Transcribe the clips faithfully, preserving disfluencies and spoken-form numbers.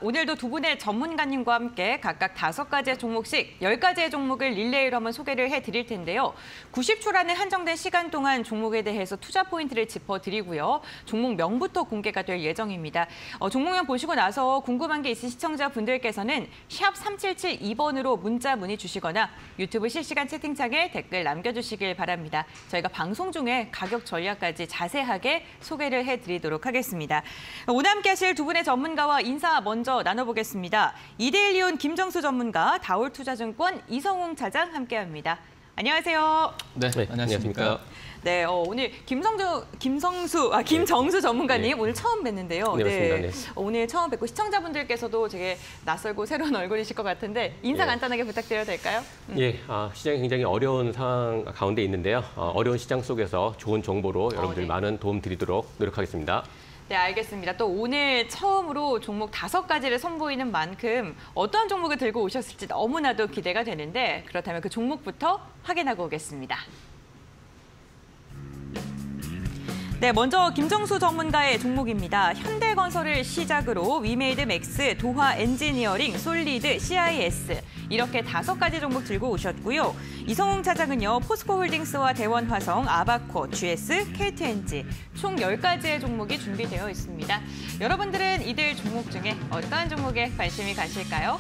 오늘도 두 분의 전문가님과 함께 각각 다섯 가지의 종목씩 열 가지의 종목을 릴레이로 한번 소개를 해드릴 텐데요. 구십 초라는 한정된 시간 동안 종목에 대해서 투자 포인트를 짚어드리고요. 종목명부터 공개가 될 예정입니다. 어, 종목명 보시고 나서 궁금한 게 있으신 시청자분들께서는 샵 삼칠칠이 번으로 문자 문의 주시거나 유튜브 실시간 채팅창에 댓글 남겨주시길 바랍니다. 저희가 방송 중에 가격 전략까지 자세하게 소개를 해드리도록 하겠습니다. 오늘 함께 하실 두 분의 전문가와 인사 먼저 나눠보겠습니다. 이데일리온 김정수 전문가, 다올투자증권 이성웅 차장 함께합니다. 안녕하세요. 네, 네 안녕하십니까. 네, 어, 오늘 김성주, 김성수, 아 김정수 전문가님 네. 오늘 처음 뵙는데요. 네, 맞습니다. 네. 네. 오늘 처음 뵙고 시청자분들께서도 되게 낯설고 새로운 얼굴이실 것 같은데 인사 예. 간단하게 부탁드려도 될까요? 음. 예, 아, 시장이 굉장히 어려운 상황 가운데 있는데요. 어, 어려운 시장 속에서 좋은 정보로 여러분들 어, 네. 많은 도움 드리도록 노력하겠습니다. 네, 알겠습니다. 또 오늘 처음으로 종목 다섯 가지를 선보이는 만큼 어떤 종목을 들고 오셨을지 너무나도 기대가 되는데 그렇다면 그 종목부터 확인하고 오겠습니다. 네, 먼저 김정수 전문가의 종목입니다. 현대건설을 시작으로 위메이드맥스, 도화엔지니어링, 솔리드, 씨아이에스 이렇게 다섯 가지 종목 들고 오셨고요. 이성웅 차장은요, 포스코홀딩스와 대원화성, 아바코, 지에스, 케이티엔지 총 열 가지의 종목이 준비되어 있습니다. 여러분들은 이들 종목 중에 어떤 종목에 관심이 가실까요?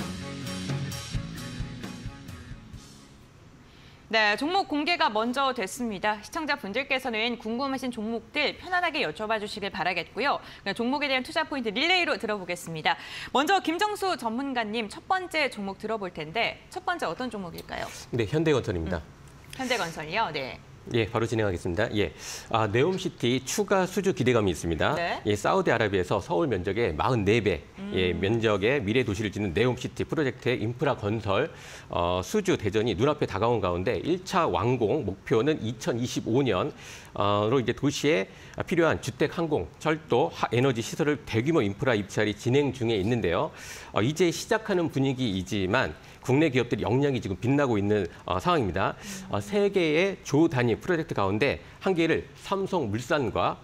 네, 종목 공개가 먼저 됐습니다. 시청자분들께서는 궁금하신 종목들 편안하게 여쭤봐 주시길 바라겠고요. 종목에 대한 투자 포인트 릴레이로 들어보겠습니다. 먼저 김정수 전문가님 첫 번째 종목 들어볼 텐데 첫 번째 어떤 종목일까요? 네, 현대건설입니다. 음, 현대건설이요? 네. 예, 바로 진행하겠습니다. 예, 아, 네옴시티 추가 수주 기대감이 있습니다. 네. 예, 사우디아라비아에서 서울 면적의 사십사 배 음. 예, 면적의 미래 도시를 짓는 네옴시티 프로젝트의 인프라 건설 어, 수주 대전이 눈앞에 다가온 가운데 일 차 완공 목표는 이천이십오 년으로 이제 도시에 필요한 주택, 항공, 철도, 에너지 시설을 대규모 인프라 입찰이 진행 중에 있는데요. 어, 이제 시작하는 분위기이지만 국내 기업들이 역량이 지금 빛나고 있는 어, 상황입니다. 어, 세 개의 조 단위 프로젝트 가운데 한 개를 삼성물산과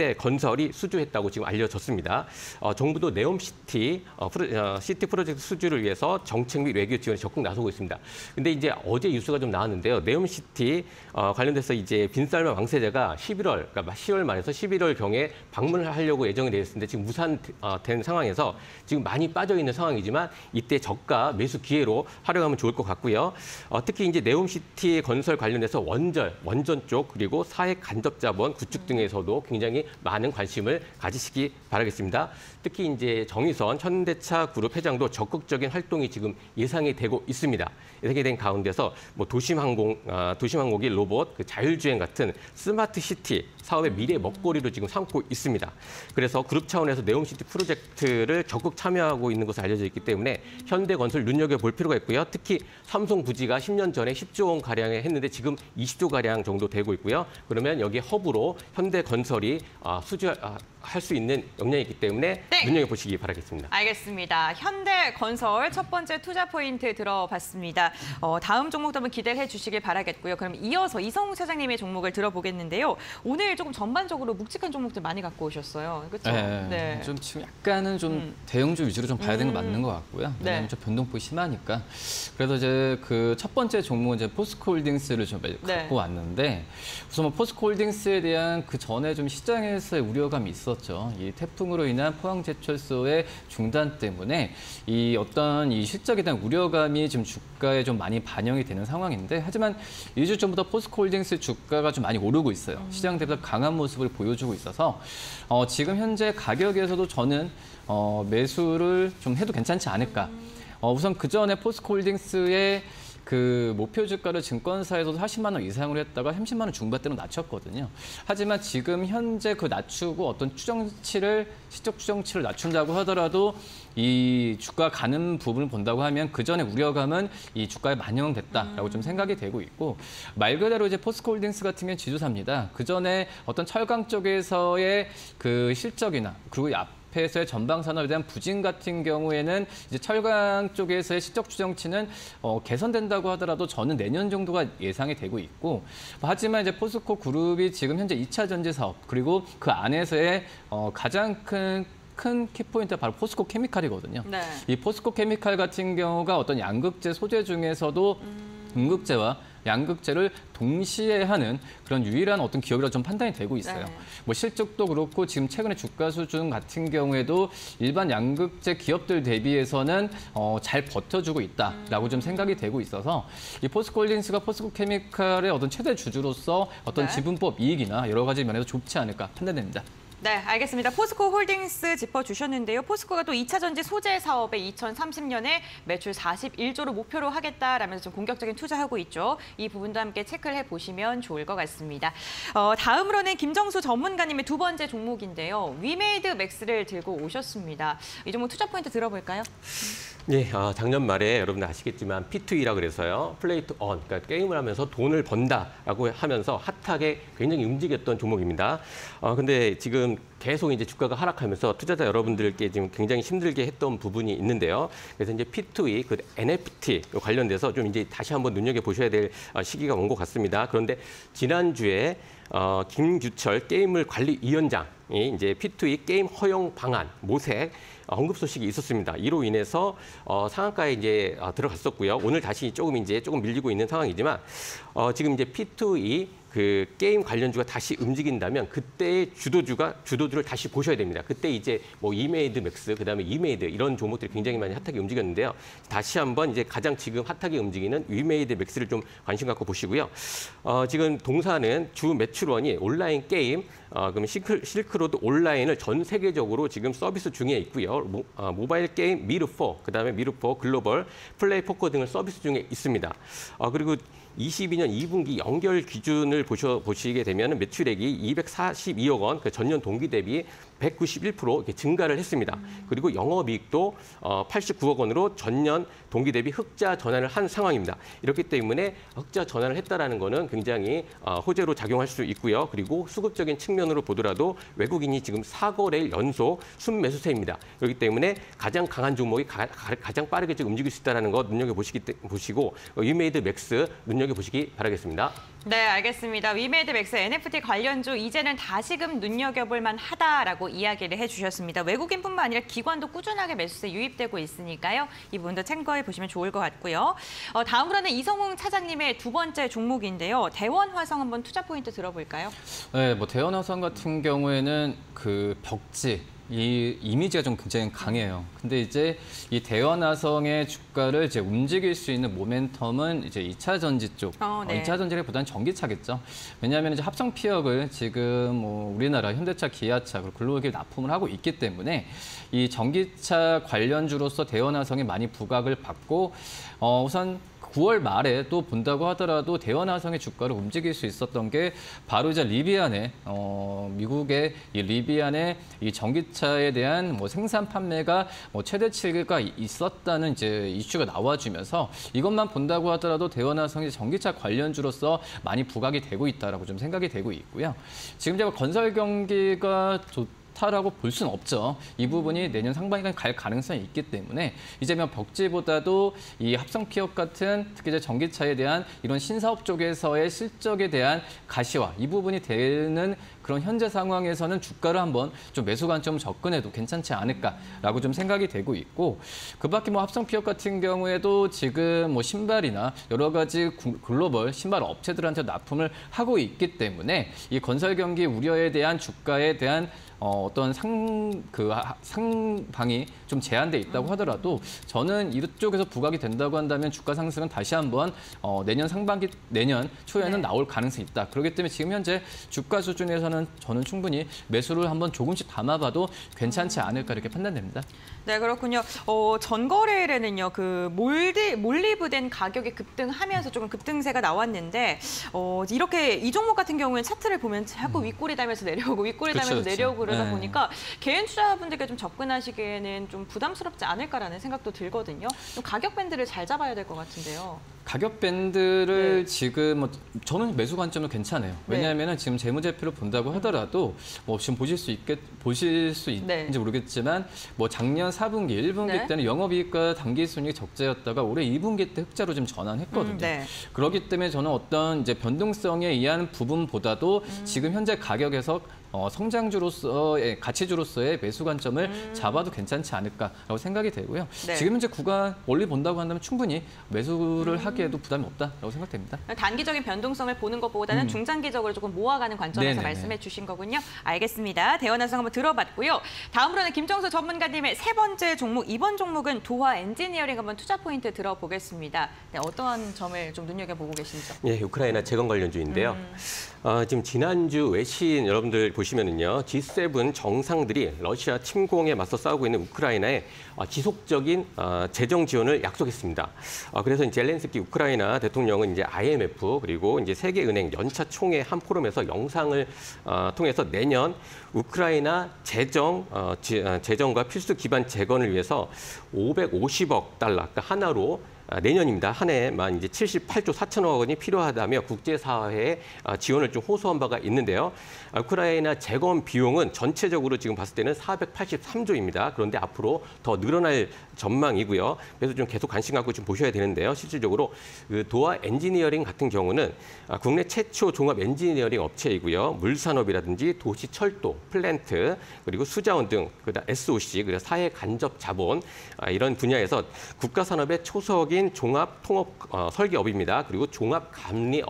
현대건설이 수주했다고 지금 알려졌습니다. 어, 정부도 네옴시티 어, 프로, 어, 시티 프로젝트 수주를 위해서 정책 및 외교 지원에 적극 나서고 있습니다. 근데 이제 어제 뉴스가 좀 나왔는데요. 네옴시티 어, 관련돼서 이제 빈살만 왕세자가 십일월, 그러니까 시월 말에서 십일월 경에 방문을 하려고 예정이 되어 있는데 지금 무산된 어, 상황에서 지금 많이 빠져 있는 상황이지만 이때 저가 매수 기회로 활용하면 좋을 것 같고요. 어, 특히 이제 네옴시티 건설 관련해서 원절, 원전 쪽 그리고 사회 간접 자본 구축 등에서도 굉장히 많은 관심을 가지시기 바라겠습니다. 특히 이제 정의선 현대차 그룹 회장도 적극적인 활동이 지금 예상이 되고 있습니다. 이렇게 된 가운데서 뭐 도심항공, 아, 도심항공기 로봇, 그 자율주행 같은 스마트 시티 사업의 미래 먹거리로 지금 삼고 있습니다. 그래서 그룹 차원에서 네옴시티 프로젝트를 적극 참여하고 있는 것으로 알려져 있기 때문에 현대건설 눈여겨볼 필요가 있고요. 특히 삼성 부지가 십 년 전에 십조 원 가량에 했는데 지금 이십조 가량 정도 되고 있고요. 그러면 여기 허브로 현대건설이 수주할 수 있는 역량이 있기 때문에 네. 눈여겨보시기 바라겠습니다. 알겠습니다. 현대건설 첫 번째 투자 포인트 들어봤습니다. 어, 다음 종목도 한번 기대를 해주시길 바라겠고요. 그럼 이어서 이성웅 차장님의 종목을 들어보겠는데요. 오늘 조금 전반적으로 묵직한 종목들 많이 갖고 오셨어요. 그렇죠? 네, 네. 좀 지금 약간은 좀 음. 대형주 위주로 좀 봐야 되는 게 맞는 것 같고요. 왜냐하면 네. 좀 변동폭이 심하니까. 그래서 이제 그 첫 번째 종목은 이제 포스코홀딩스를 좀 갖고 네. 왔는데 우선 뭐 포스코홀딩스에 대한 그 전에 좀 시장에서의 우려감이 있었죠. 이 태풍으로 인한 포항제철소의 중단 때문에 이 어떤 이 실적에 대한 우려감이 지금 주가에 좀 많이 반영이 되는 상황인데 하지만 이 주 전부터 포스코홀딩스 주가가 좀 많이 오르고 있어요. 시장 대비해서 강한 모습을 보여주고 있어서 어, 지금 현재 가격에서도 저는 어, 매수를 좀 해도 괜찮지 않을까. 어, 우선 그 전에 포스코홀딩스의 그 목표 주가를 증권사에서도 사십만 원 이상으로 했다가 삼십만 원 중반대로 낮췄거든요. 하지만 지금 현재 그 낮추고 어떤 추정치를 시적 추정치를 낮춘다고 하더라도 이 주가 가는 부분을 본다고 하면 그 전에 우려감은 이 주가에 반영됐다라고 음. 좀 생각이 되고 있고 말 그대로 이제 포스코홀딩스 같은 경우는 지주사입니다. 그 전에 어떤 철강 쪽에서의 그 실적이나 그리고 앞 에서의 전방 산업에 대한 부진 같은 경우에는 이제 철강 쪽에서의 시적 추정치는 어, 개선된다고 하더라도 저는 내년 정도가 예상이 되고 있고 하지만 이제 포스코 그룹이 지금 현재 이 차 전지 사업 그리고 그 안에서의 어, 가장 큰 큰 키포인트가 바로 포스코 케미칼이거든요. 네. 이 포스코 케미칼 같은 경우가 어떤 양극재 소재 중에서도 음... 음극재와 양극재를 동시에 하는 그런 유일한 어떤 기업이라 좀 판단이 되고 있어요. 네. 뭐 실적도 그렇고 지금 최근에 주가 수준 같은 경우에도 일반 양극재 기업들 대비해서는 어, 잘 버텨주고 있다라고 음. 좀 생각이 되고 있어서 이 포스코홀딩스가 포스코 케미칼의 어떤 최대 주주로서 어떤 네. 지분법 이익이나 여러 가지 면에서 좋지 않을까 판단됩니다. 네, 알겠습니다. 포스코 홀딩스 짚어주셨는데요. 포스코가 또 이 차 전지 소재 사업에 이천삼십 년에 매출 사십일조를 목표로 하겠다라면서 좀 공격적인 투자하고 있죠. 이 부분도 함께 체크를 해보시면 좋을 것 같습니다. 어, 다음으로는 김정수 전문가님의 두 번째 종목인데요. 위메이드 맥스를 들고 오셨습니다. 이 종목 투자 포인트 들어볼까요? 네, 어, 작년 말에 여러분들 아시겠지만 피 투 이라 그래서요. 플레이 투 원, 그러니까 게임을 하면서 돈을 번다라고 하면서 핫하게 굉장히 움직였던 종목입니다. 어, 근데 지금 계속 이제 주가가 하락하면서 투자자 여러분들께 지금 굉장히 힘들게 했던 부분이 있는데요. 그래서 이제 피 투 이, 그 엔 에프 티 관련돼서 좀 이제 다시 한번 눈여겨 보셔야 될 시기가 온 것 같습니다. 그런데 지난주에 어, 김규철 게임을 관리위원장이 이제 피 투 이 게임 허용 방안 모색 언급 소식이 있었습니다. 이로 인해서 어, 상한가에 이제 어, 들어갔었고요. 오늘 다시 조금 이제 조금 밀리고 있는 상황이지만 어, 지금 이제 피 투 이 그 게임 관련주가 다시 움직인다면 그때의 주도주가 주도주를 다시 보셔야 됩니다. 그때 이제 뭐 이메이드 맥스, 그다음에 이메이드 이런 종목들이 굉장히 많이 핫하게 움직였는데요. 다시 한번 이제 가장 지금 핫하게 움직이는 위메이드 맥스를 좀 관심 갖고 보시고요. 어, 지금 동사는 주 매출원이 온라인 게임, 어, 그럼 실크, 실크로드 온라인을 전 세계적으로 지금 서비스 중에 있고요. 모, 어, 모바일 게임 미르포, 그다음에 미르포 글로벌, 플레이 포커 등을 서비스 중에 있습니다. 어, 그리고 이십이 년 이 분기 연결 기준을 보셔, 보시게 되면 매출액이 이백사십이억 원, 그 전년 동기 대비 백구십일 퍼센트 이렇게 증가를 했습니다. 음. 그리고 영업이익도 어, 팔십구억 원으로 전년 동기 대비 흑자 전환을 한 상황입니다. 이렇기 때문에 흑자 전환을 했다라는 거는 굉장히 어, 호재로 작용할 수 있고요. 그리고 수급적인 측면으로 보더라도 외국인이 지금 사 거래일 연속 순매수세입니다. 그렇기 때문에 가장 강한 종목이 가, 가, 가장 빠르게 지금 움직일 수 있다는 거 눈여겨보시기, 보시고 어, 위메이드 맥스 눈여겨보시기 바라겠습니다. 네, 알겠습니다. 위메이드 맥스 엔 에프 티 관련주 이제는 다시금 눈여겨볼 만하다라고 이야기를 해주셨습니다. 외국인뿐만 아니라 기관도 꾸준하게 매수세 유입되고 있으니까요. 이 부분도 참고해 보시면 좋을 것 같고요. 어, 다음으로는 이성웅 차장님의 두 번째 종목인데요. 대원화성 한번 투자 포인트 들어볼까요? 네, 뭐 대원화성 같은 경우에는 그 벽지 이 이미지가 좀 굉장히 강해요. 근데 이제 이 대원화성의 주가를 이제 움직일 수 있는 모멘텀은 이제 이 차 전지 쪽, 어, 네. 어, 이 차 전지보다는 전기차겠죠. 왜냐하면 이제 합성 피혁을 지금 뭐 우리나라 현대차, 기아차, 그리고 글로벌 납품을 하고 있기 때문에 이 전기차 관련주로서 대원화성이 많이 부각을 받고 어, 우선 구월 말에 또 본다고 하더라도 대원화성의 주가를 움직일 수 있었던 게 바로 이제 리비안의 어, 미국의 이 리비안의 이 전기차에 대한 뭐 생산 판매가 뭐 최대치가 있었다는 이제 이슈가 나와주면서 이것만 본다고 하더라도 대원화성이 전기차 관련주로서 많이 부각이 되고 있다라고 좀 생각이 되고 있고요. 지금 제가 건설 경기가 좋 라고 볼 수는 없죠. 이 부분이 내년 상반기까지 갈 가능성이 있기 때문에 이제면 벽지보다도 이 합성 피혁 같은 특히 이제 전기차에 대한 이런 신사업 쪽에서의 실적에 대한 가시화 이 부분이 되는 그런 현재 상황에서는 주가를 한번 좀 매수 관점 접근해도 괜찮지 않을까라고 좀 생각이 되고 있고 그밖에 뭐 합성 피혁 같은 경우에도 지금 뭐 신발이나 여러 가지 글로벌 신발 업체들한테 납품을 하고 있기 때문에 이 건설 경기 우려에 대한 주가에 대한 어, 어떤 상, 그, 상방이 좀 제한돼 있다고 하더라도 저는 이쪽에서 부각이 된다고 한다면 주가 상승은 다시 한번 어, 내년 상반기, 내년 초에는 네. 나올 가능성이 있다. 그렇기 때문에 지금 현재 주가 수준에서는 저는 충분히 매수를 한번 조금씩 담아봐도 괜찮지 않을까 이렇게 판단됩니다. 네, 그렇군요. 어, 전거래일에는요, 그 몰디, 몰리브된 가격이 급등하면서 조금 급등세가 나왔는데 어, 이렇게 이 종목 같은 경우에는 차트를 보면 자꾸 윗꼬리 달면서 내려오고 윗꼬리 달면서 그렇죠, 내려오고 그러다 네. 보니까 개인 투자분들께 좀 접근하시기에는 좀 부담스럽지 않을까라는 생각도 들거든요. 좀 가격 밴드를 잘 잡아야 될 것 같은데요. 가격 밴드를 네. 지금 뭐 저는 매수 관점은 괜찮아요. 왜냐하면 네. 지금 재무제표를 본다고 하더라도 뭐 지금 보실 수 있겠 보실 수 있는지 네. 모르겠지만 뭐 작년 사 분기, 일 분기 네. 때는 영업이익과 당기순이익 적자였다가 올해 이 분기 때 흑자로 좀 전환했거든요. 음, 네. 그렇기 때문에 저는 어떤 이제 변동성에 의한 부분보다도 음. 지금 현재 가격에서 어, 성장주로서의 가치주로서의 매수 관점을 음. 잡아도 괜찮지 않을까라고 생각이 되고요. 네. 지금 현재 구간 원리 본다고 한다면 충분히 매수를 음. 하기에도 부담이 없다라고 생각됩니다. 단기적인 변동성을 보는 것보다는 음. 중장기적으로 조금 모아가는 관점에서 네네네. 말씀해 주신 거군요. 알겠습니다. 대원화성 한번 들어봤고요. 다음으로는 김정수 전문가님의 세 번째 종목, 이번 종목은 도화 엔지니어링 한번 투자 포인트 들어보겠습니다. 네, 어떠한 점을 좀 눈여겨보고 계신지요? 예, 우크라이나 재건 관련주인데요. 음. 어, 지금 지난주 외신 여러분들 보시면은요, 지 세븐 정상들이 러시아 침공에 맞서 싸우고 있는 우크라이나에 어, 지속적인 어, 재정 지원을 약속했습니다. 어, 그래서 젤렌스키 우크라이나 대통령은 이제 아이엠에프 그리고 이제 세계은행 연차 총회 한 포럼에서 영상을 어, 통해서 내년 우크라이나 재정 어, 지, 어, 재정과 필수 기반 재건을 위해서 오백오십억 달러, 그러니까 하나로 내년입니다. 한 해만 이제 칠십팔조 사천억 원이 필요하다며 국제사회에 지원을 좀 호소한 바가 있는데요. 우크라이나 재건 비용은 전체적으로 지금 봤을 때는 사백팔십삼조입니다. 그런데 앞으로 더 늘어날 전망이고요. 그래서 좀 계속 관심 갖고 좀 보셔야 되는데요. 실질적으로 그 도화 엔지니어링 같은 경우는 국내 최초 종합 엔지니어링 업체이고요. 물산업이라든지 도시 철도, 플랜트, 그리고 수자원 등 그다음 에스오씨, 그리고 사회 간접 자본 이런 분야에서 국가 산업의 초석인 종합 통업 어, 설계업입니다. 그리고 종합 감리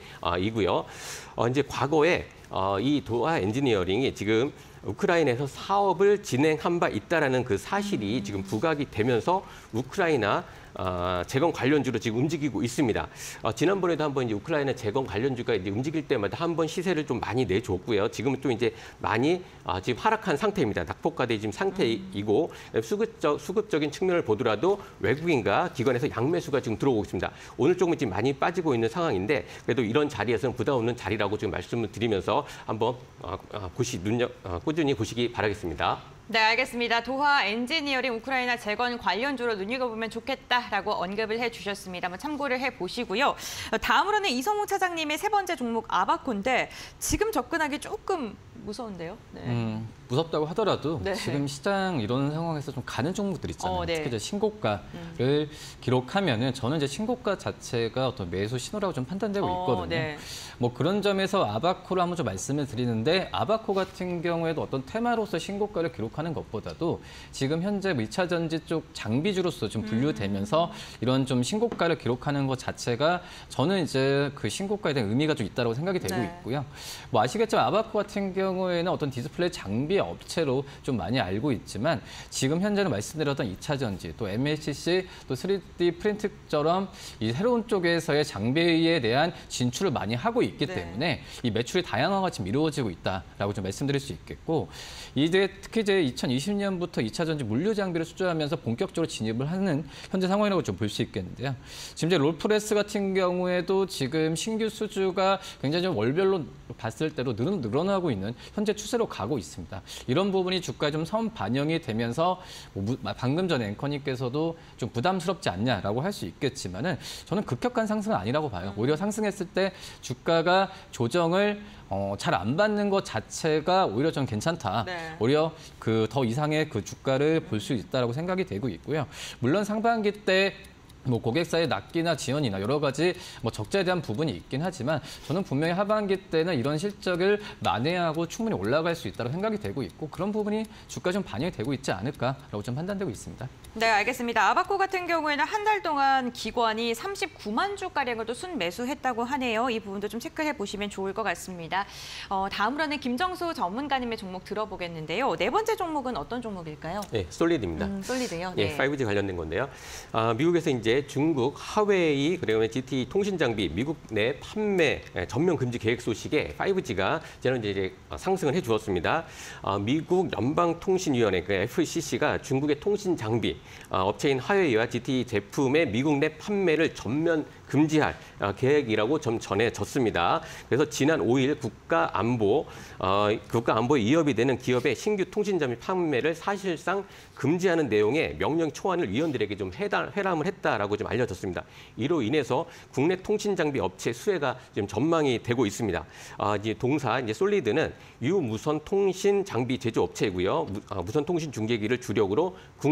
업체이고요. 어, 이제 과거에 어, 이 도화 엔지니어링이 지금 우크라이나에서 사업을 진행한 바 있다라는 그 사실이 지금 부각이 되면서 우크라이나 어, 재건 관련주로 지금 움직이고 있습니다. 어, 지난번에도 한번 이제 우크라이나 재건 관련주가 이제 움직일 때마다 한번 시세를 좀 많이 내줬고요. 지금은 또 이제 많이 어, 지금 하락한 상태입니다. 낙폭과대 지금 상태이고 수급적 수급적인 측면을 보더라도 외국인과 기관에서 양매수가 지금 들어오고 있습니다. 오늘 조금 지금 많이 빠지고 있는 상황인데 그래도 이런 자리에서는 부담 없는 자리라고 지금 말씀을 드리면서 한번 어, 어, 보시 눈여 어, 꾸준히 보시기 바라겠습니다. 네, 알겠습니다. 도화 엔지니어링 우크라이나 재건 관련주로 눈여겨보면 좋겠다라고 언급을 해주셨습니다. 한번 참고를 해보시고요. 다음으로는 이성우 차장님의 세 번째 종목 아바코인데 지금 접근하기 조금 무서운데요. 네. 음, 무섭다고 하더라도 네. 지금 시장 이런 상황에서 좀 가는 종목들 있잖아요. 어, 네. 특히 이제 신고가를 음. 기록하면은 저는 이제 신고가 자체가 어떤 매수 신호라고 좀 판단되고 있거든요. 어, 네. 뭐 그런 점에서 아바코를 한번 좀 말씀을 드리는데 아바코 같은 경우에도 어떤 테마로서 신고가를 기록하는 것보다도 지금 현재 뭐 이 차 전지 쪽 장비주로서 좀 분류되면서 음. 이런 좀 신고가를 기록하는 것 자체가 저는 이제 그 신고가에 대한 의미가 좀 있다고 생각이 되고 네. 있고요. 뭐 아시겠지만 아바코 같은 경우에는 어떤 디스플레이 장비 업체로 좀 많이 알고 있지만 지금 현재는 말씀드렸던 이 차 전지, 또 엠엘씨씨, 또 쓰리디 프린트처럼 이 새로운 쪽에서의 장비에 대한 진출을 많이 하고 있기 네. 때문에 이 매출이 다양화가 지금 이루어지고 있다라고 좀 말씀드릴 수 있겠고 이제 특히 이제 이천이십 년부터 이 차 전지 물류 장비를 수주하면서 본격적으로 진입을 하는 현재 상황이라고 좀 볼 수 있겠는데요. 지금 이제 롤프레스 같은 경우에도 지금 신규 수주가 굉장히 좀 월별로 봤을 때로 늘어나고 있는 현재 추세로 가고 있습니다. 이런 부분이 주가에 좀 선 반영이 되면서 뭐 방금 전에 앵커님께서도 좀 부담스럽지 않냐라고 할 수 있겠지만은 저는 급격한 상승은 아니라고 봐요. 오히려 상승했을 때 주가가 조정을 어, 잘 안 받는 것 자체가 오히려 좀 괜찮다. 네. 오히려 그 더 이상의 그 주가를 볼 수 있다라고 생각이 되고 있고요. 물론 상반기 때 뭐 고객사의 납기나 지연이나 여러 가지 뭐 적자에 대한 부분이 있긴 하지만 저는 분명히 하반기 때는 이런 실적을 만회하고 충분히 올라갈 수 있다고 생각이 되고 있고 그런 부분이 주가에 좀 반영이 되고 있지 않을까라고 좀 판단되고 있습니다. 네, 알겠습니다. 아바코 같은 경우에는 한 달 동안 기관이 삼십구만 주가량을 또 순매수했다고 하네요. 이 부분도 좀 체크해 보시면 좋을 것 같습니다. 어, 다음으로는 김정수 전문가님의 종목 들어보겠는데요. 네 번째 종목은 어떤 종목일까요? 네, 솔리드입니다. 음, 솔리드요. 네, 네. 파이브 지 관련된 건데요. 아, 미국에서 이제 중국 하웨이 그리고 지티이 통신 장비 미국 내 판매 전면 금지 계획 소식에 파이브 지가 저는 이제 상승을 해주었습니다. 아, 미국 연방통신위원회 그 에프씨씨가 중국의 통신 장비 아, 업체인 하웨이와 지티이 제품의 미국 내 판매를 전면 금지할 계획이라고 좀 전해졌습니다. 그래서 지난 오일 국가안보, 어, 국가안보에 위협이 되는 기업의 신규 통신장비 판매를 사실상 금지하는 내용의 명령 초안을 위원들에게 좀 해달, 회람을 했다라고 좀 알려졌습니다. 이로 인해서 국내 통신장비 업체 수혜가 지금 전망이 되고 있습니다. 아, 이제 동사 이제 솔리드는 유무선 통신 장비 제조 업체이고요. 무, 아, 무선 통신 중계기를 주력으로 국내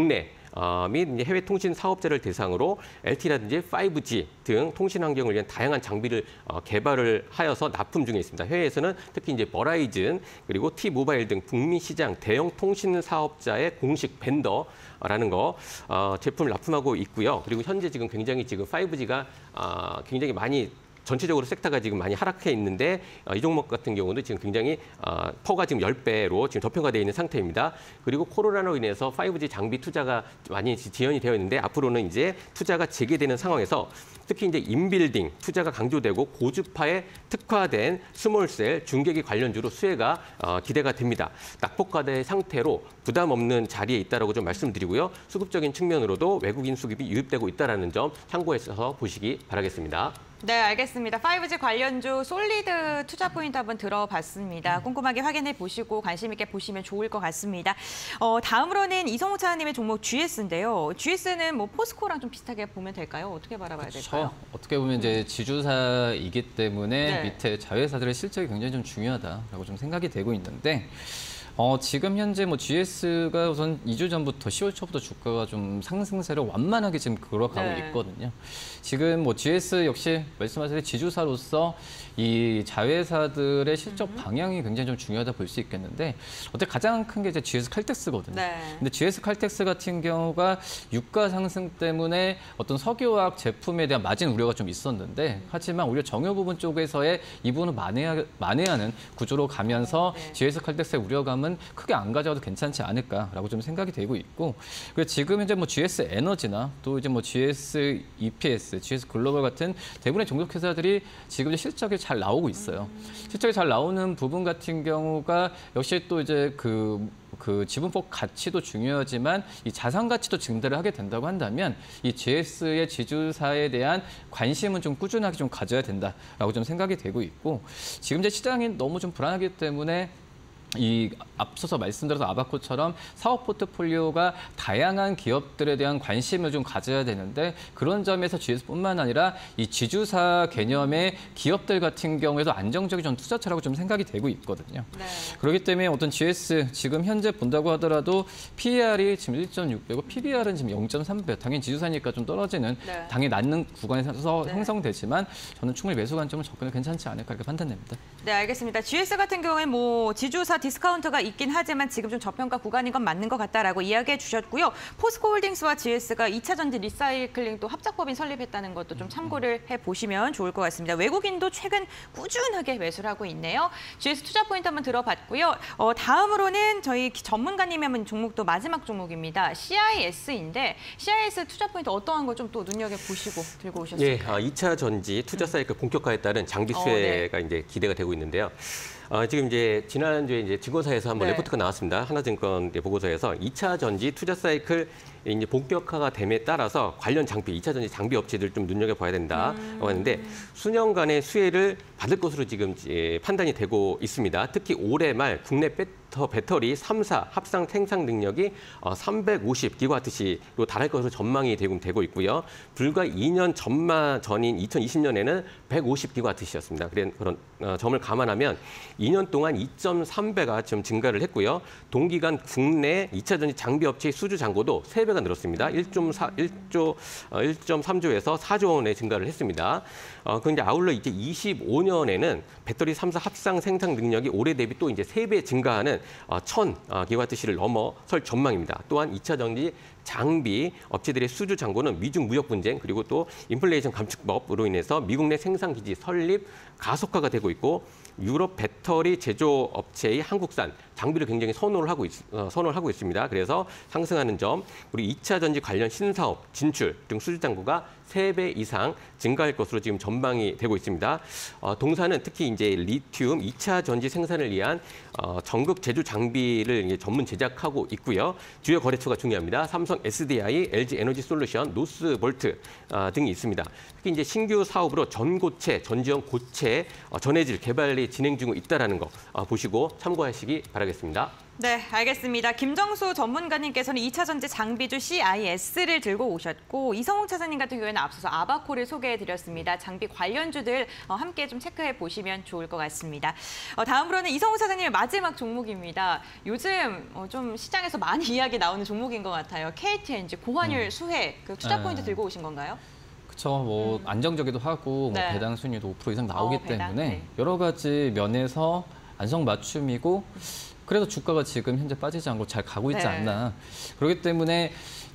어, 및 해외 통신 사업자를 대상으로 엘티이라든지 파이브 지 등 통신 환경을 위한 다양한 장비를 어, 개발을 하여서 납품 중에 있습니다. 해외에서는 특히 이제 버라이즌 그리고 T-모바일 등 북미 시장 대형 통신 사업자의 공식 벤더라는 거 어, 제품을 납품하고 있고요. 그리고 현재 지금 굉장히 지금 파이브 지가 어, 굉장히 많이 전체적으로 섹터가 지금 많이 하락해 있는데 어, 이 종목 같은 경우도 지금 굉장히 어, 퍼가 지금 십 배로 지금 저평가되어 있는 상태입니다. 그리고 코로나로 인해서 파이브 지 장비 투자가 많이 지연이 되어 있는데 앞으로는 이제 투자가 재개되는 상황에서 특히 이제 인빌딩 투자가 강조되고 고주파에 특화된 스몰셀 중계기 관련주로 수혜가 어, 기대가 됩니다. 낙폭과대 상태로 부담 없는 자리에 있다라고 좀 말씀드리고요. 수급적인 측면으로도 외국인 수급이 유입되고 있다는 점 참고해서 보시기 바라겠습니다. 네, 알겠습니다. 파이브 지 관련주 솔리드 투자 포인트 한번 들어봤습니다. 꼼꼼하게 확인해 보시고 관심 있게 보시면 좋을 것 같습니다. 어, 다음으로는 이성우 차장님의 종목 지에스인데요. 지에스는 뭐 포스코랑 좀 비슷하게 보면 될까요? 어떻게 바라봐야 그렇죠. 될까요? 어떻게 보면 이제 지주사이기 때문에 네. 밑에 자회사들의 실적이 굉장히 좀 중요하다라고 좀 생각이 되고 있는데 어, 지금 현재 뭐 지에스가 우선 이 주 전부터 시월 초부터 주가가 좀 상승세를 완만하게 지금 걸어가고 네. 있거든요. 지금 뭐 지에스 역시 말씀하신 지주사로서 이 자회사들의 실적 방향이 굉장히 좀 중요하다 볼 수 있겠는데 어때 가장 큰 게 이제 지에스 칼텍스거든요. 네. 근데 지에스 칼텍스 같은 경우가 유가 상승 때문에 어떤 석유화학 제품에 대한 마진 우려가 좀 있었는데 하지만 오히려 정유 부분 쪽에서의 이 부분을 만회하, 만회하는 구조로 가면서 네. 지에스 칼텍스의 우려감은 크게 안 가져와도 괜찮지 않을까라고 좀 생각이 되고 있고 그리고 지금 현재 뭐 지에스 에너지나 또 이제 뭐 지에스 이피에스, 지에스 글로벌 같은 대부분의 종속 회사들이 지금 이제 실적이 잘 나오고 있어요. 실적이 잘 나오는 부분 같은 경우가 역시 또 이제 그 그 지분법 가치도 중요하지만 이 자산 가치도 증대를 하게 된다고 한다면 이 지에스의 지주사에 대한 관심은 좀 꾸준하게 좀 가져야 된다라고 좀 생각이 되고 있고 지금 이제 시장이 너무 좀 불안하기 때문에 이 앞서서 말씀드려서 아바코처럼 사업 포트폴리오가 다양한 기업들에 대한 관심을 좀 가져야 되는데 그런 점에서 지에스뿐만 아니라 이 지주사 개념의 기업들 같은 경우에도 안정적인 좀 투자처라고 좀 생각이 되고 있거든요. 네. 그렇기 때문에 어떤 지에스 지금 현재 본다고 하더라도 피이알이 지금 일 점 육 배고 피비알은 지금 영 점 삼 배. 당연히 지주사니까 좀 떨어지는 네. 당연히 낮는 구간에서 네. 형성되지만 저는 충분히 매수 관점을 접근해 괜찮지 않을까 이렇게 판단됩니다. 네, 알겠습니다. 지에스 같은 경우에는 뭐 지주사 디스카운트가 있긴 하지만 지금 좀 저평가 구간인 건 맞는 것 같다라고 이야기해 주셨고요. 포스코홀딩스와 지에스가 이 차 전지 리사이클링 또 합작법인 설립했다는 것도 좀 참고를 해보시면 좋을 것 같습니다. 외국인도 최근 꾸준하게 매수를 하고 있네요. 지에스 투자 포인트 한번 들어봤고요. 어, 다음으로는 저희 전문가님이 한번 종목도 마지막 종목입니다. 씨아이에스인데 씨아이에스 투자 포인트 어떠한 걸 좀 또 눈여겨보시고 들고 오셨습니까? 예, 아, 이 차 전지 투자 사이클 본격화에 따른 장비 수혜가 어, 네. 이제 기대가 되고 있는데요. 어, 지금 이제 지난주에 이제 증권사에서 한번 네. 레포트가 나왔습니다. 하나증권 보고서에서 이 차 전지 투자 사이클 이제 본격화가 됨에 따라서 관련 장비, 이 차 전지 장비 업체들 좀 눈여겨봐야 된다고 음. 하는데 수년간의 수혜를 받을 것으로 지금 판단이 되고 있습니다. 특히 올해 말 국내 배터리 삼 사 합상 생산 능력이 삼백오십 기가와트시로 달할 것으로 전망이 되고 있고요. 불과 이 년 전만 전인 이천이십 년에는 백오십 기가와트시였습니다. 그런 점을 감안하면 이 년 동안 이 점 삼 배가 좀 증가를 했고요. 동기간 국내 이 차 전지 장비 업체의 수주 잔고도 세 배가 늘었습니다. 일 점 삼 조에서 사 조 원의 증가를 했습니다. 어, 그런데 아울러 이제 이십오 년에는 배터리 삼 사 합상 생산 능력이 올해 대비 또 이제 세 배 증가하는 어, 천 기가와트시를 넘어설 전망입니다. 또한 이 차 전지 장비 업체들의 수주 잔고는 미중 무역 분쟁 그리고 또 인플레이션 감축법으로 인해서 미국 내 생산 기지 설립 가속화가 되고 있고 유럽 배터리 제조업체의 한국산 장비를 굉장히 선호를 하고, 있, 어, 선호를 하고 있습니다. 그래서 상승하는 점, 우리 이 차 전지 관련 신사업, 진출 등 수주 잔고가 세 배 이상 증가할 것으로 지금 전망이 되고 있습니다. 어, 동사는 특히 이제 리튬 이 차 전지 생산을 위한 어, 전극 제조 장비를 이제 전문 제작하고 있고요. 주요 거래처가 중요합니다. 삼성 에스디아이, 엘지 에너지 솔루션, 노스볼트 어, 등이 있습니다. 특히 이제 신규 사업으로 전고체, 전지형 고체, 어, 전해질 개발이 진행 중에 있다라는 거 어, 보시고 참고하시기 바라겠습니다. 네, 알겠습니다. 김정수 전문가님께서는 이차 전지 장비주 씨아이에스를 들고 오셨고 이성욱 차장님 같은 경우에는 앞서서 아바코를 소개해드렸습니다. 장비 관련주들 함께 좀 체크해 보시면 좋을 것 같습니다. 다음으로는 이성욱 차장님의 마지막 종목입니다. 요즘 좀 시장에서 많이 이야기 나오는 종목인 것 같아요. 케이티엔지 고환율 음. 수혜 그 투자 포인트 네. 들고 오신 건가요? 그렇죠. 뭐 음. 안정적이기도 하고 네. 뭐 배당 수익률도 오 퍼센트 이상 나오기 어, 때문에 네. 여러 가지 면에서 안성맞춤이고 그래서 주가가 지금 현재 빠지지 않고 잘 가고 있지 네. 않나. 그렇기 때문에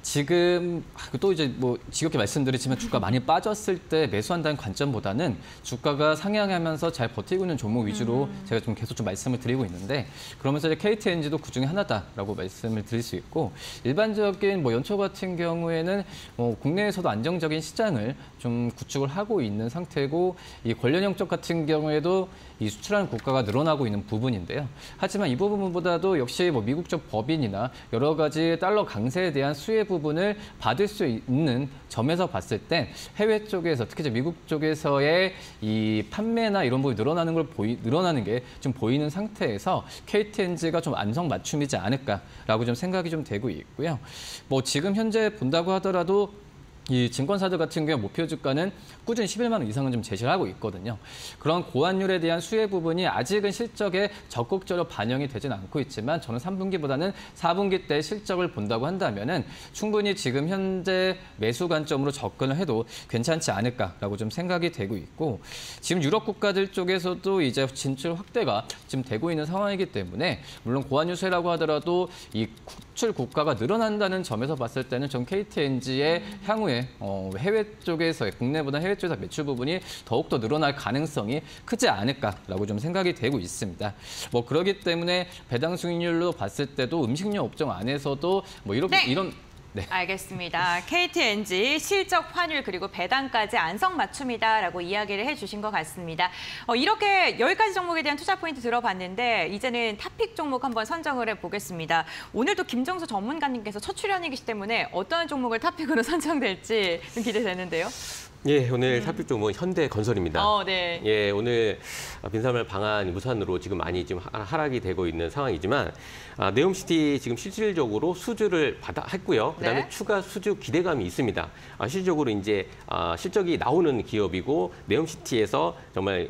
지금 또 이제 뭐 지겹게 말씀드리지만 주가 많이 빠졌을 때 매수한다는 관점보다는 주가가 상향하면서 잘 버티고 있는 종목 위주로 음. 제가 좀 계속 좀 말씀을 드리고 있는데 그러면서 이제 케이티엔지도 그중에 하나다라고 말씀을 드릴 수 있고 일반적인 뭐 연초 같은 경우에는 뭐 국내에서도 안정적인 시장을 좀 구축을 하고 있는 상태고 이 관련형 쪽 같은 경우에도 이 수출하는 국가가 늘어나고 있는 부분인데요. 하지만 이 부분보다도 역시 뭐 미국 쪽 법인이나 여러 가지 달러 강세에 대한 수혜 부분을 받을 수 있는 점에서 봤을 때 해외 쪽에서 특히 이제 미국 쪽에서의 이 판매나 이런 부분이 늘어나는 걸 보이 늘어나는 게 좀 보이는 상태에서 케이티엔지가 좀 안성맞춤이지 않을까라고 좀 생각이 좀 되고 있고요. 뭐 지금 현재 본다고 하더라도 이 증권사들 같은 경우 목표 주가는 꾸준히 십일만 원 이상은 좀 제시를 하고 있거든요. 그런 고환율에 대한 수혜 부분이 아직은 실적에 적극적으로 반영이 되지는 않고 있지만 저는 삼 분기보다는 사 분기 때 실적을 본다고 한다면은 충분히 지금 현재 매수 관점으로 접근을 해도 괜찮지 않을까라고 좀 생각이 되고 있고 지금 유럽 국가들 쪽에서도 이제 진출 확대가 지금 되고 있는 상황이기 때문에 물론 고환율 수혜라고 하더라도 이 수출 국가가 늘어난다는 점에서 봤을 때는 전 케이티엔지의 향후에 어, 해외 쪽에서의 국내보다 해외 쪽에서 매출 부분이 더욱더 늘어날 가능성이 크지 않을까라고 좀 생각이 되고 있습니다. 뭐 그렇기 때문에 배당 수익률로 봤을 때도 음식료 업종 안에서도 뭐 이렇게 네. 이런 네. 알겠습니다. 케이티엔지 실적 환율 그리고 배당까지 안성맞춤이다라고 이야기를 해주신 것 같습니다. 어, 이렇게 열 가지 종목에 대한 투자 포인트 들어봤는데 이제는 탑픽 종목 한번 선정을 해보겠습니다. 오늘도 김정수 전문가님께서 첫 출연이기 때문에 어떤 종목을 탑픽으로 선정될지 좀 기대되는데요. 예, 오늘 음. 탑픽 종목은 현대건설입니다. 어, 네. 예, 오늘 빈사말 방한 무산으로 지금 많이 지금 하락이 되고 있는 상황이지만 아, 네옴시티 지금 실질적으로 수주를 받아 했고요. 그다음에 네. 추가 수주 기대감이 있습니다. 아, 실질적으로 이제 아, 실적이 나오는 기업이고 네옴시티에서 정말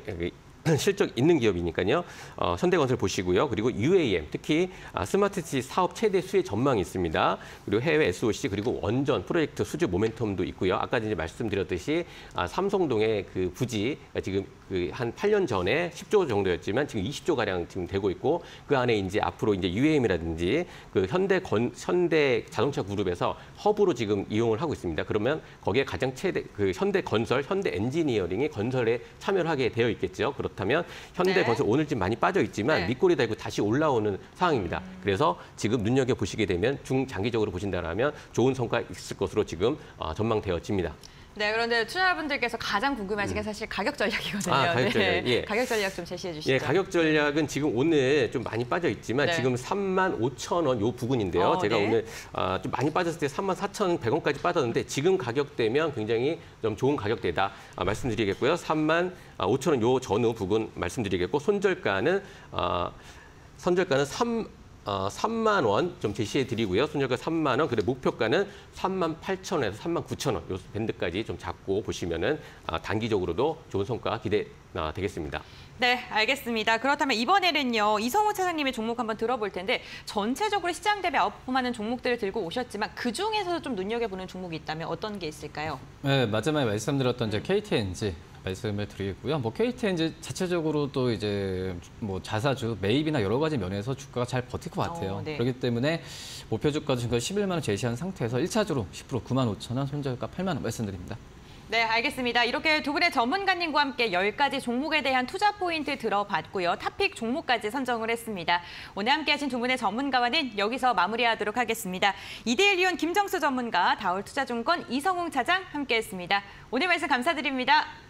실적 있는 기업이니까요. 어, 현대건설 보시고요. 그리고 유에이엠, 특히 아, 스마트시티 사업 최대 수혜 전망이 있습니다. 그리고 해외 에스오씨 그리고 원전 프로젝트 수주 모멘텀도 있고요. 아까 이제 말씀드렸듯이 아, 삼성동의 그 부지 지금 그 한 팔 년 전에 십 조 정도였지만 지금 이십 조 가량 지금 되고 있고 그 안에 이제 앞으로 이제 유에이엠이라든지 그 현대건 현대 자동차 그룹에서 허브로 지금 이용을 하고 있습니다. 그러면 거기에 가장 최대 그 현대건설, 현대엔지니어링이 건설에 참여를 하게 되어 있겠죠. 그렇다면 현대건설 네. 오늘 좀 많이 빠져 있지만 네. 밑골이 달고 다시 올라오는 상황입니다. 음. 그래서 지금 눈여겨 보시게 되면 중장기적으로 보신다면 좋은 성과 있을 것으로 지금 전망되어집니다. 네, 그런데 투자자분들께서 가장 궁금하신 게 사실 가격 전략이거든요. 아, 가격 전략. 네. 예. 가격 전략 좀 제시해 주시죠. 예, 가격 전략은 지금 오늘 좀 많이 빠져 있지만 네. 지금 삼만 오천 원 요 부근인데요. 어, 제가 네. 오늘 아, 좀 많이 빠졌을 때 삼만 사천백 원까지 빠졌는데 지금 가격대면 굉장히 좀 좋은 가격대다 아, 말씀드리겠고요. 삼만 오천 원 요 전후 부근 말씀드리겠고 손절가는 아, 손절가는 삼 어, 삼만 원 좀 제시해 드리고요. 손절가 삼만 원, 그리고 목표가는 삼만 팔천 원에서 삼만 구천 원 요 밴드까지 좀 잡고 보시면은 아, 단기적으로도 좋은 성과 기대 아, 되겠습니다. 네, 알겠습니다. 그렇다면 이번에는요. 이성우 차장님의 종목 한번 들어볼 텐데 전체적으로 시장 대비 아웃퍼하는 종목들을 들고 오셨지만 그중에서도 좀 눈여겨보는 종목이 있다면 어떤 게 있을까요? 네, 마지막에 말씀드렸던 이제 케이티엔지 말씀을 드리고요. 뭐 케이티엔지 자체적으로도 이제 뭐 자사주 매입이나 여러 가지 면에서 주가가 잘 버틸 것 같아요. 어, 네. 그렇기 때문에 목표 주가 지금 십일만 원 제시한 상태에서 일 차주로 십 퍼센트 구만 오천 원, 손절가 팔만 원 말씀드립니다. 네, 알겠습니다. 이렇게 두 분의 전문가님과 함께 열 가지 종목에 대한 투자 포인트 들어봤고요. 탑픽 종목까지 선정을 했습니다. 오늘 함께하신 두 분의 전문가와는 여기서 마무리하도록 하겠습니다. 이데일 리온 김정수 전문가, 다올투자증권 이성웅 차장 함께했습니다. 오늘 말씀 감사드립니다.